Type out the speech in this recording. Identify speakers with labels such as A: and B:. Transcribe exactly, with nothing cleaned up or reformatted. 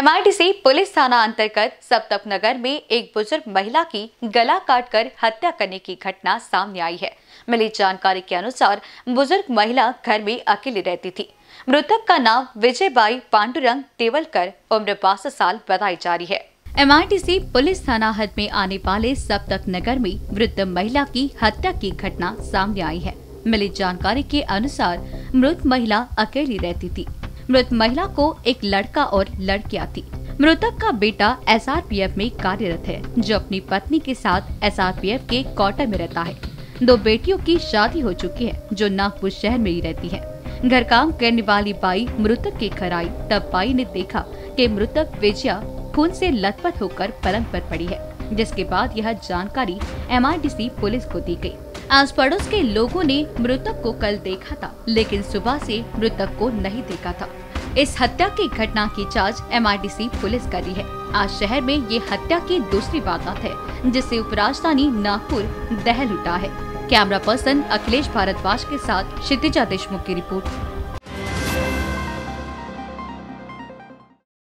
A: MIDC police थाना अंतर्गत सप्तक नगर में एक बुजुर्ग महिला की गला काटकर हत्या करने की घटना सामने आई है। मिली जानकारी के अनुसार बुजुर्ग महिला घर में अकेली रहती थी। मृतक का नाम विजयबाई पांडुरंग टेवलकर, उम्र बासठ साल बताई जा रही है। एमआईडीसी पुलिस थाना हद में आने वाले सप्तक नगर में वृद्ध महिला की हत्या की घटना सामने आई है। मिली जानकारी के अनुसार मृत महिला अकेली रहती थी। मृत महिला को एक लड़का और लड़कियां थी। मृतक का बेटा एसआरपीएफ में कार्यरत है, जो अपनी पत्नी के साथ एसआरपीएफ के क्वार्टर में रहता है। दो बेटियों की शादी हो चुकी है, जो नागपुर शहर में ही रहती है। घर काम करने वाली बाई मृतक के घर आई, तब बाई ने देखा कि मृतक विजया खून से लथपथ होकर पलंग पर पड़ी है, जिसके बाद यह जानकारी एमआईडीसी पुलिस को दी गई। आस पड़ोस के लोगों ने मृतक को कल देखा था, लेकिन सुबह से मृतक को नहीं देखा था। इस हत्या की घटना की जांच एमआईडीसी पुलिस कर रही है। आज शहर में ये हत्या की दूसरी वारदात है, जिससे उपराजधानी नागपुर दहल उठा है। कैमरा पर्सन अखिलेश भारद्वाज के साथ क्षितिजा देशमुख की रिपोर्ट।